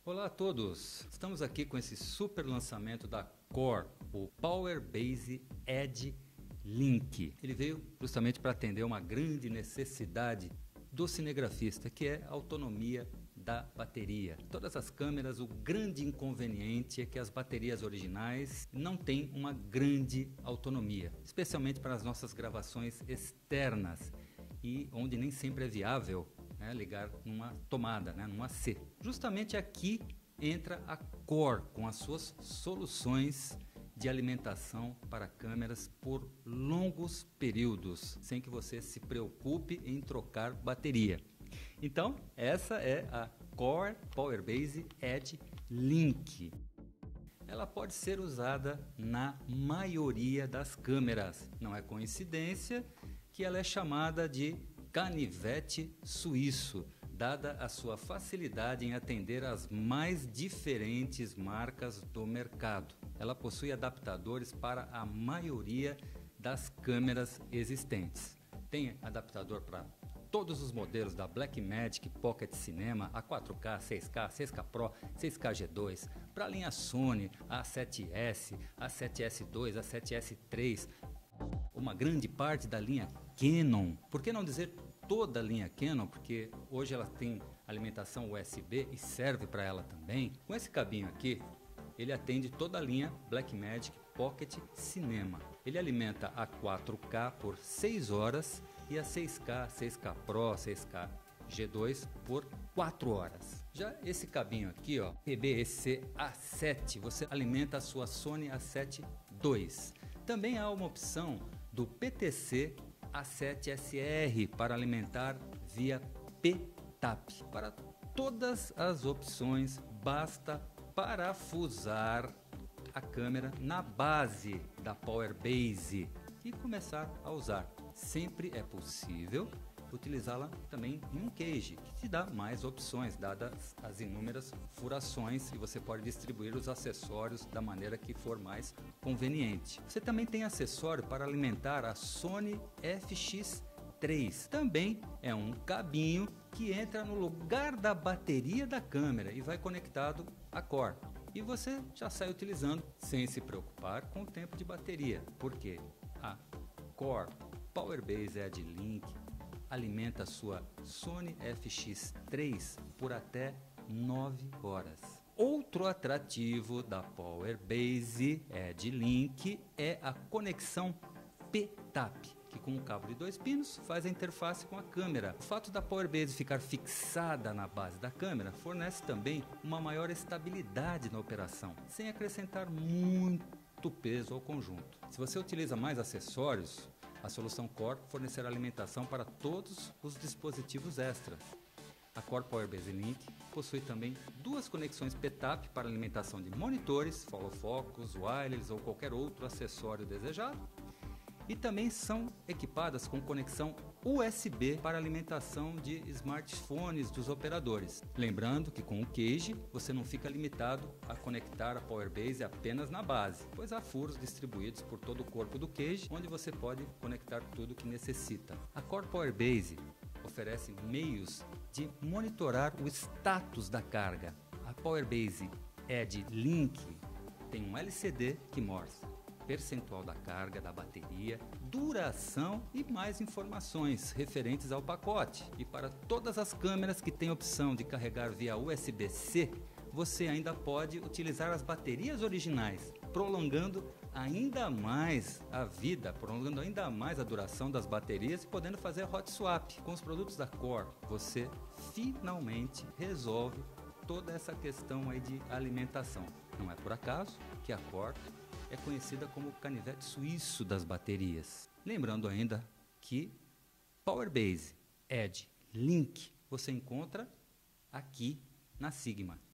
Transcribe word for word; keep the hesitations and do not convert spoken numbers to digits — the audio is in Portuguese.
Olá a todos! Estamos aqui com esse super lançamento da Core, o PowerBase Edge Link. Ele veio justamente para atender uma grande necessidade do cinegrafista, que é a autonomia da bateria. Todas as câmeras, o grande inconveniente é que as baterias originais não têm uma grande autonomia, especialmente para as nossas gravações externas e onde nem sempre é viável né, ligar numa tomada, né, numa C. Justamente aqui entra a Core com as suas soluções de alimentação para câmeras por longos períodos, sem que você se preocupe em trocar bateria. Então, essa é a Core PowerBase Edge Link. Ela pode ser usada na maioria das câmeras. Não é coincidência que ela é chamada de canivete suíço, dada a sua facilidade em atender as mais diferentes marcas do mercado. Ela possui adaptadores para a maioria das câmeras existentes. Tem adaptador para todos os modelos da Blackmagic Pocket Cinema, a quatro K, seis K, seis K Pro, seis K G dois, para a linha Sony, A sete S, A sete S dois, A sete S três, uma grande parte da linha Canon, por que não dizer toda a linha Canon, porque hoje ela tem alimentação U S B e serve para ela também. Com esse cabinho aqui, ele atende toda a linha Blackmagic Pocket Cinema. Ele alimenta a quatro K por seis horas e a seis K, seis K Pro, seis K G dois por quatro horas. Já esse cabinho aqui, ó, P B C A sete, você alimenta a sua Sony A sete dois. Também há uma opção do P T C A sete S R para alimentar via P TAP. Para todas as opções, basta parafusar a câmera na base da PowerBase e começar a usar. Sempre é possível utilizá-la também em um cage, que te dá mais opções, dadas as inúmeras furações, e você pode distribuir os acessórios da maneira que for mais conveniente. Você também tem acessório para alimentar a Sony F X três. Também é um cabinho que entra no lugar da bateria da câmera e vai conectado à Core. E você já sai utilizando sem se preocupar com o tempo de bateria, porque a Core PowerBase Edge Link alimenta a sua Sony F X três por até nove horas. Outro atrativo da PowerBase Edge Link é a conexão P TAP, que com um cabo de dois pinos faz a interface com a câmera. O fato da PowerBase ficar fixada na base da câmera fornece também uma maior estabilidade na operação, sem acrescentar muito peso ao conjunto. Se você utiliza mais acessórios, a solução Core fornecerá alimentação para todos os dispositivos extras. A Core PowerBase Link possui também duas conexões P TAP para alimentação de monitores, follow focus, wireless ou qualquer outro acessório desejado. E também são equipadas com conexão U S B para alimentação de smartphones dos operadores. Lembrando que com o cage você não fica limitado a conectar a PowerBase apenas na base, pois há furos distribuídos por todo o corpo do cage, onde você pode conectar tudo o que necessita. A Core PowerBase oferece meios de monitorar o status da carga. A PowerBase Edge Link tem um L C D que mostra percentual da carga, da bateria, duração e mais informações referentes ao pacote. E para todas as câmeras que têm opção de carregar via U S B C, você ainda pode utilizar as baterias originais, prolongando ainda mais a vida, prolongando ainda mais a duração das baterias e podendo fazer hot swap. Com os produtos da Core, você finalmente resolve toda essa questão aí de alimentação. Não é por acaso que a Core é conhecida como o canivete suíço das baterias. Lembrando ainda que PowerBase Edge Link você encontra aqui na Sigma.